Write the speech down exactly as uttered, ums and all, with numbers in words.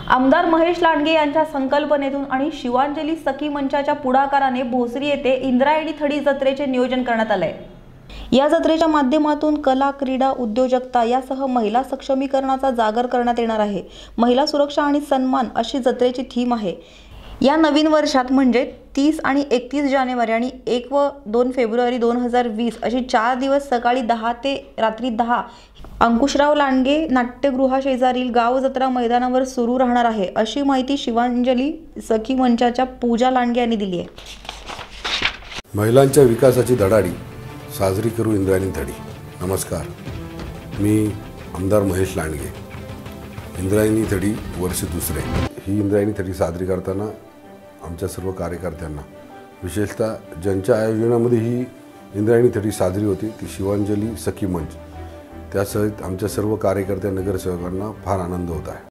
आमदार महेश लांडगे यांच्या संकल्पनेतून आणि शिवांजली सखी मंचाच्या पुढाकाराने भोसरी येथे इंद्रायणी थडी जत्रेचे नियोजन करण्यात आले आहे। या जत्रेच्या माध्यमातून कला, क्रीडा, उद्योजकता यासह महिला सक्षमीकरणाचा जागर करण्यात येणार आहे। महिला सुरक्षा आणि सन्मान अशी जत्रेची थीम आहे। या नवीन वर्षात म्हणजे तीस आणि एकतीस जानेवारी आणि एक व दोन फेब्रुवारी दोन हजार वीस अशी चार दिवस सकाळी दहा ते रात्री दहा अंकुशराव लांडगे नाट्यगृहाशेजारील गाव जत्रा मैदानावर सुरू राहणार आहे, अशी माहिती शिवांजली सखी मंचाच्या पूजा लांडगे यांनी दिली आहे। महिलांच्या विकासाची धडाडी साजरी करू इंद्रायणी थडी। नमस्कार, मी आमदार महेश लांडगे। इंद्रायणी थडी वर्ष दुसरे। ही इंद्रायणी थडी साजरी करताना आमच्या सर्व कार्यकर्त्यांना, विशेषतः ज्यांच्या आयोजनामध्ये ही इंद्रायणी थडी साजरी होती ती शिवांजली सखी मंच, त्यासहित आमच्या सर्व कार्यकर्त्या नगरसेवकांना फार आनंद होत आहे।